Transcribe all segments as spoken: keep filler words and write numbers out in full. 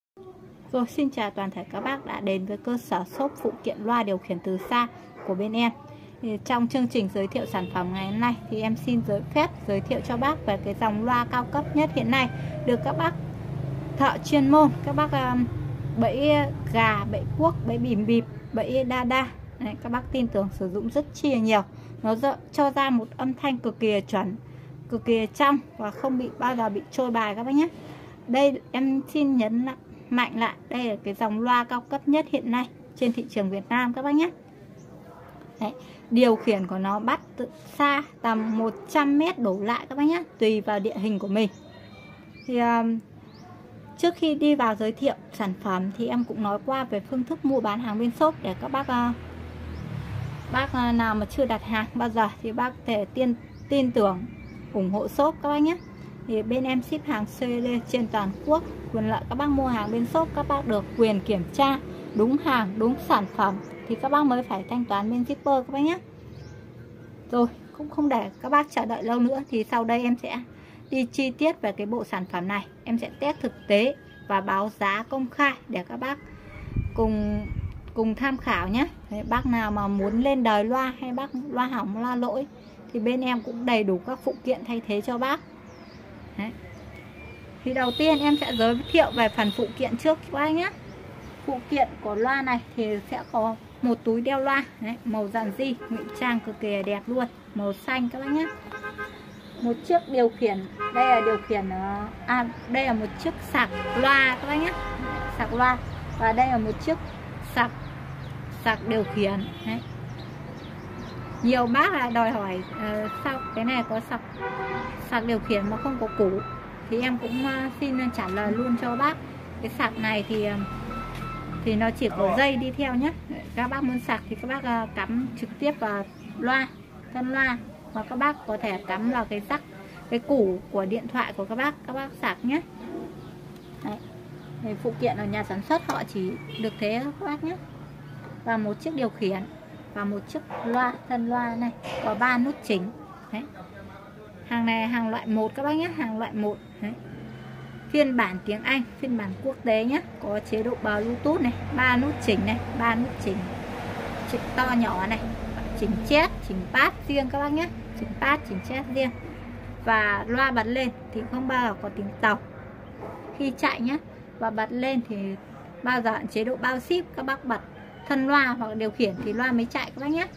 Rồi, xin chào toàn thể các bác đã đến với cơ sở shop phụ kiện loa điều khiển từ xa của bên em. Thì trong chương trình giới thiệu sản phẩm ngày hôm nay thì em xin giới phép giới thiệu cho bác về cái dòng loa cao cấp nhất hiện nay, được các bác thợ chuyên môn, các bác um, bẫy gà, bẫy cuốc, bẫy bìm bịp, bẫy đa đa. Đấy, các bác tin tưởng sử dụng rất chi nhiều. Nó cho ra một âm thanh cực kỳ chuẩn, cực kỳ trong và không bị bao giờ bị trôi bài các bác nhé. Đây em xin nhấn lại mạnh lại, đây là cái dòng loa cao cấp nhất hiện nay trên thị trường Việt Nam các bác nhé. Đấy, điều khiển của nó bắt từ xa tầm một trăm mét đổ lại các bác nhé, tùy vào địa hình của mình. Thì um, trước khi đi vào giới thiệu sản phẩm thì em cũng nói qua về phương thức mua bán hàng bên shop để các bác uh, bác uh, nào mà chưa đặt hàng bao giờ thì bác có thể tin tin tưởng ủng hộ shop các bác nhé. Thì bên em ship hàng xê đê trên toàn quốc. Quyền lợi các bác mua hàng bên shop, các bác được quyền kiểm tra đúng hàng, đúng sản phẩm thì các bác mới phải thanh toán bên shipper các bác nhé. Rồi, cũng không để các bác chờ đợi lâu nữa thì sau đây em sẽ đi chi tiết về cái bộ sản phẩm này. Em sẽ test thực tế và báo giá công khai để các bác cùng cùng tham khảo nhé. Đấy, bác nào mà muốn lên đời loa hay bác loa hỏng, loa lỗi thì bên em cũng đầy đủ các phụ kiện thay thế cho bác. Đấy. Thì đầu tiên em sẽ giới thiệu về phần phụ kiện trước các bác nhé. Phụ kiện của loa này thì sẽ có một túi đeo loa. Đấy, màu dàn di, ngụy trang cực kỳ đẹp luôn, màu xanh các bác nhé. Một chiếc điều khiển, đây là điều khiển à, đây là một chiếc sạc loa các bác nhé, sạc loa. Và đây là một chiếc sạc sạc điều khiển. Đấy. Nhiều bác là đòi hỏi uh, sao cái này có sạc sạc điều khiển mà không có củ, thì em cũng uh, xin trả lời luôn cho bác. Cái sạc này thì uh, thì nó chỉ có dây đi theo nhé. Các bác muốn sạc thì các bác uh, cắm trực tiếp vào loa, thân loa, và các bác có thể cắm vào cái rắc, cái củ của điện thoại của các bác, các bác sạc nhé. Đấy. Thì phụ kiện ở nhà sản xuất họ chỉ được thế các bác nhé. Và một chiếc điều khiển và một chiếc loa, thân loa này có ba nút chính. Đấy. Hàng này hàng loại một các bác nhé, hàng loại một. Đấy. Phiên bản tiếng Anh, phiên bản quốc tế nhé, có chế độ Bluetooth này, ba nút chỉnh này, ba nút chỉnh, chỉnh to nhỏ này, chỉnh chét, chỉnh bass riêng các bác nhé, chỉnh bass, chỉnh chét riêng. Và loa bật lên thì không bao giờ có tiếng tàu khi chạy nhé, và bật lên thì bao giờ chế độ bao ship, các bác bật thân loa hoặc điều khiển thì loa mới chạy các bác nhé.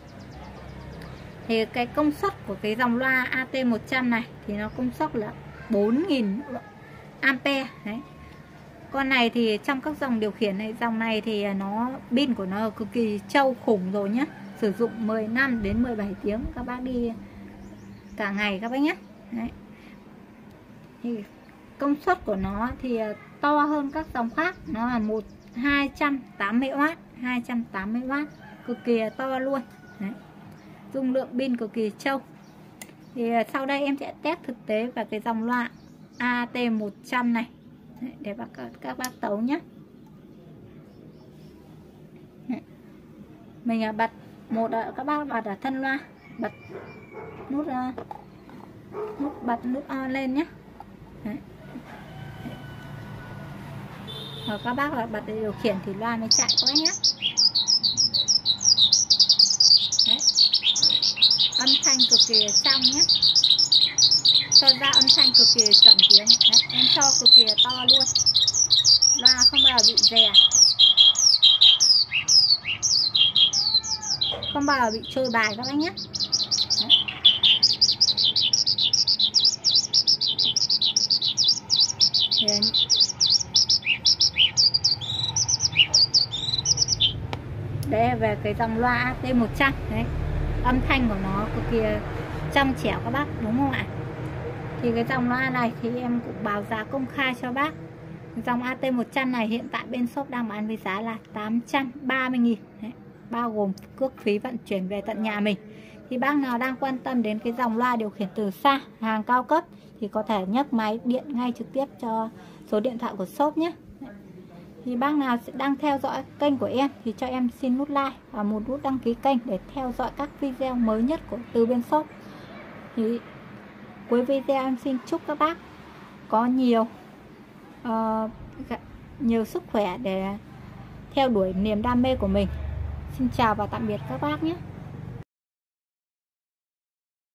Thì cái công suất của cái dòng loa A T một trăm này thì nó công suất là bốn nghìn ampe. Đấy. Con này thì trong các dòng điều khiển này, dòng này thì nó pin của nó cực kỳ trâu khủng rồi nhé. Sử dụng mười năm đến mười bảy tiếng các bác đi cả ngày các bác nhé. Đấy. Thì công suất của nó thì to hơn các dòng khác, nó là một hai trăm tám mươi oát, hai trăm tám mươi oát, cực kỳ to luôn. Đấy. Dung lượng pin cực kỳ trâu. Thì sau đây em sẽ test thực tế về cái dòng loa A T một trăm này. Đấy, để bác, các bác tấu nhé. Đấy. Mình bật một, các bác bật ở thân loa, bật nút nút bật nút on lên nhé. Đấy. Rồi các bác là bật điều khiển thì loa mới chạy các bác nhé. Đấy. Âm thanh cực kỳ trong nhé, cho ra âm thanh cực kỳ chuẩn tiếng. Đấy. Em cho cực kỳ to luôn, loa không bao giờ bị rè, không bao giờ bị trôi bài các bác nhé. Đấy. Đây là về cái dòng loa A T một trăm. Đấy. Âm thanh của nó cực kỳ trong trẻo các bác, đúng không ạ? Thì cái dòng loa này thì em cũng báo giá công khai cho bác. Dòng A T một trăm này hiện tại bên shop đang bán với giá là tám trăm ba mươi nghìn. Đấy. Bao gồm cước phí vận chuyển về tận nhà mình. Thì bác nào đang quan tâm đến cái dòng loa điều khiển từ xa, hàng cao cấp thì có thể nhấc máy điện ngay trực tiếp cho số điện thoại của shop nhé. Thì bác nào đang theo dõi kênh của em thì cho em xin nút like và một nút đăng ký kênh để theo dõi các video mới nhất của từ bên shop. Thì cuối video em xin chúc các bác có nhiều uh, nhiều sức khỏe để theo đuổi niềm đam mê của mình. Xin chào và tạm biệt các bác nhé.